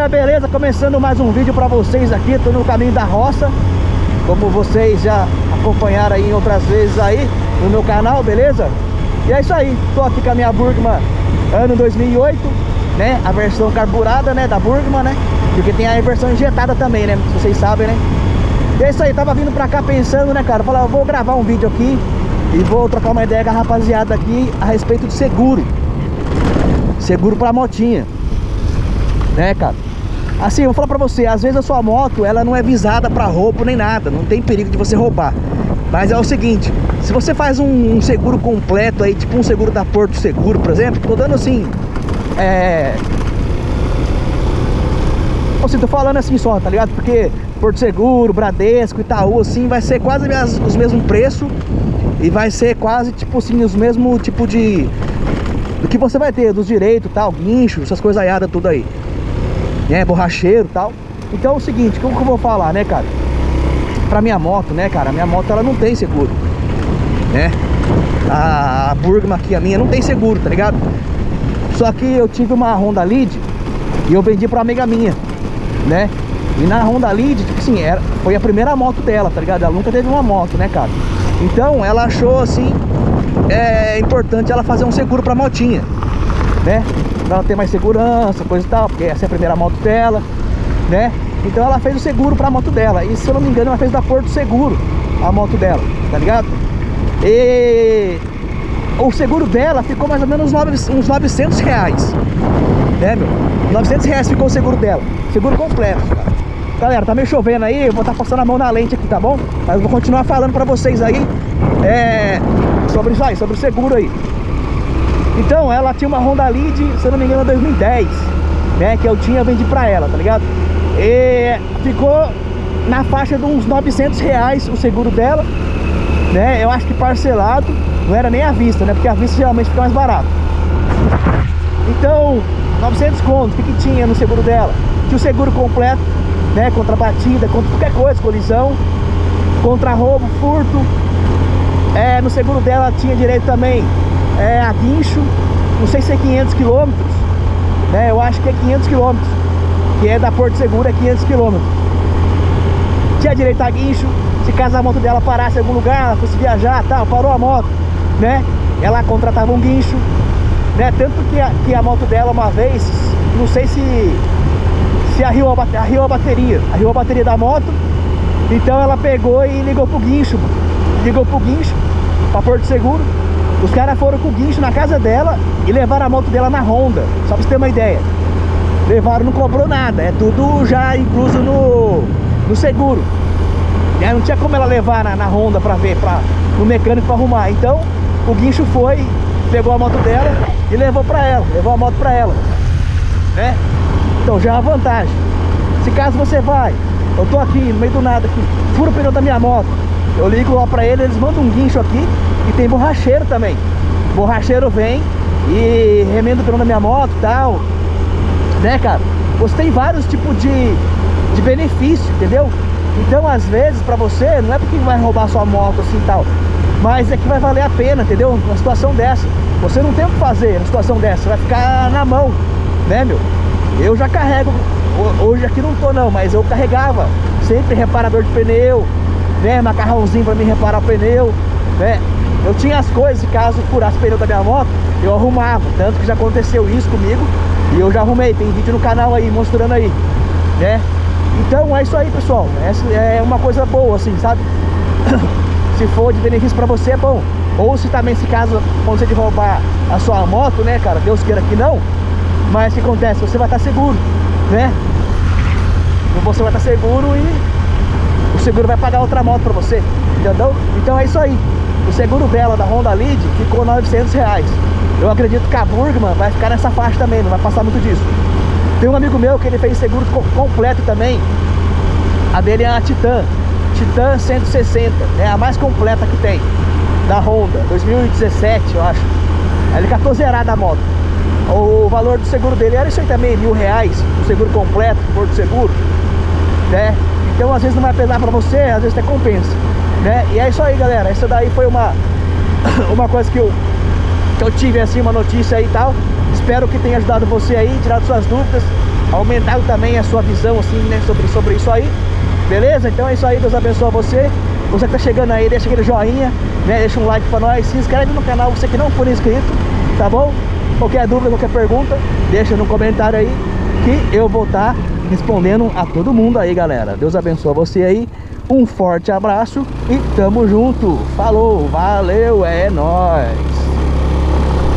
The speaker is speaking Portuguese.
galera, beleza? Começando mais um vídeo pra vocês aqui. Tô no caminho da roça, como vocês já acompanharam aí em outras vezes aí no meu canal, beleza? E é isso aí, tô aqui com a minha Burgman ano 2008, né? A versão carburada, né, da Burgman, né? Porque tem a versão injetada também, né? Se vocês sabem, né? E é isso aí, tava vindo pra cá pensando, né, cara? Falar, eu vou gravar um vídeo aqui e vou trocar uma ideia com a rapaziada aqui a respeito de seguro. Seguro pra motinha, né, cara? Assim, eu vou falar pra você, às vezes a sua moto, ela não é visada pra roubo nem nada, não tem perigo de você roubar. Mas é o seguinte, se você faz um seguro completo aí, tipo um seguro da Porto Seguro, por exemplo, tô dando assim, tô falando assim só, tá ligado? Porque Porto Seguro, Bradesco, Itaú, assim, vai ser quase os mesmos preços e vai ser quase, tipo assim, os mesmos tipo de... do que você vai ter, dos direitos, tal, guincho, essas coisas aiadas, tudo aí, né, borracheiro e tal. Então é o seguinte, como que eu vou falar, né, cara? Pra minha moto, né, cara, a minha moto, ela não tem seguro, né? A Burgman aqui, a minha, não tem seguro, tá ligado? Só que eu tive uma Honda Lead e eu vendi pra uma amiga minha, né? E na Honda Lead, tipo assim, foi a primeira moto dela, tá ligado? Ela nunca teve uma moto, né, cara? Então ela achou, assim, importante ela fazer um seguro pra motinha, né? Pra ela ter mais segurança, coisa e tal, porque essa é a primeira moto dela, né? Então ela fez o seguro pra moto dela. E se eu não me engano, ela fez da Porto Seguro a moto dela, tá ligado? E o seguro dela ficou mais ou menos uns 900 reais, né, meu? 900 reais ficou o seguro dela, seguro completo, cara. Galera, tá meio chovendo aí, eu vou estar passando a mão na lente aqui, tá bom? Mas eu vou continuar falando pra vocês aí sobre isso aí, sobre o seguro aí. Então, ela tinha uma Honda Lead, se eu não me engano, 2010, né? Que eu vendi pra ela, tá ligado? E ficou na faixa de uns 900 reais o seguro dela, né? Eu acho que parcelado, não era nem à vista, né? Porque à vista geralmente fica mais barato. Então, 900 conto, o que tinha no seguro dela? Tinha o seguro completo, né? Contra batida, contra qualquer coisa, colisão, contra roubo, furto. No seguro dela tinha direito também a guincho, não sei se é 500 km, né? Eu acho que é 500 km, que é da Porto Seguro, é 500 km. Tinha direito a guincho, se caso a moto dela parasse em algum lugar, fosse viajar, tal, parou a moto, né? Ela contratava um guincho, né? Tanto que a moto dela uma vez, não sei se arriou a bateria da moto. Então ela pegou e ligou pro guincho, pra Porto Seguro. Os caras foram com o guincho na casa dela e levaram a moto dela na Honda, só pra você ter uma ideia. Levaram, não cobrou nada, é tudo já incluso no seguro. E aí não tinha como ela levar na Honda no mecânico pra arrumar. Então o guincho foi, pegou a moto dela e levou a moto pra ela, né? Então já é uma vantagem. Se caso você eu tô aqui no meio do nada aqui, fura o pneu da minha moto, eu ligo lá pra eles mandam um guincho aqui. E tem borracheiro também. Borracheiro vem e remenda o pneu da minha moto e tal, né, cara? Você tem vários tipos de benefício, entendeu? Então, às vezes, pra você, não é porque vai roubar sua moto assim e tal, mas é que vai valer a pena, entendeu? Numa situação dessa. Você não tem o que fazer numa situação dessa, você vai ficar na mão, né, meu? Eu já carrego, hoje aqui não tô não, mas eu carregava sempre reparador de pneu, né? Macarrãozinho pra me reparar o pneu, né? Eu tinha as coisas, caso furasse o pneu da minha moto, eu arrumava. Tanto que já aconteceu isso comigo e eu já arrumei, tem vídeo no canal aí, mostrando aí, né? Então é isso aí, pessoal. Essa é uma coisa boa, assim, sabe? Se for de benefício pra você, é bom. Ou se também, se caso acontecer de roubar a sua moto, né, cara, Deus queira que não. Mas o que acontece? Você vai estar seguro, né? Você vai estar seguro e o seguro vai pagar outra moto pra você, entendeu? Então é isso aí. O seguro dela, da Honda Lead, ficou 900 reais. Eu acredito que a Burgman vai ficar nessa faixa também, não vai passar muito disso. Tem um amigo meu que ele fez seguro completo também. A dele é a Titan 160, é a mais completa que tem, da Honda, 2017, eu acho. Ele catou zerada a moto. O valor do seguro dele era isso aí também, R$1.000, o seguro completo, Porto Seguro, né? Então às vezes não vai pesar pra você, às vezes até compensa, né? E é isso aí, galera. Essa daí foi uma coisa que eu tive assim, uma notícia aí e tal. Espero que tenha ajudado você aí, tirado suas dúvidas. aumentado também a sua visão, assim, né, sobre isso aí. Beleza? Então é isso aí, Deus abençoe você. Você que tá chegando aí, deixa aquele joinha, né? Deixa um like pra nós, se inscreve no canal, você que não for inscrito, tá bom? Qualquer dúvida, qualquer pergunta, deixa no comentário aí, que eu vou estar respondendo a todo mundo aí, galera. Deus abençoe você aí, um forte abraço e tamo junto. Falou, valeu, é nóis!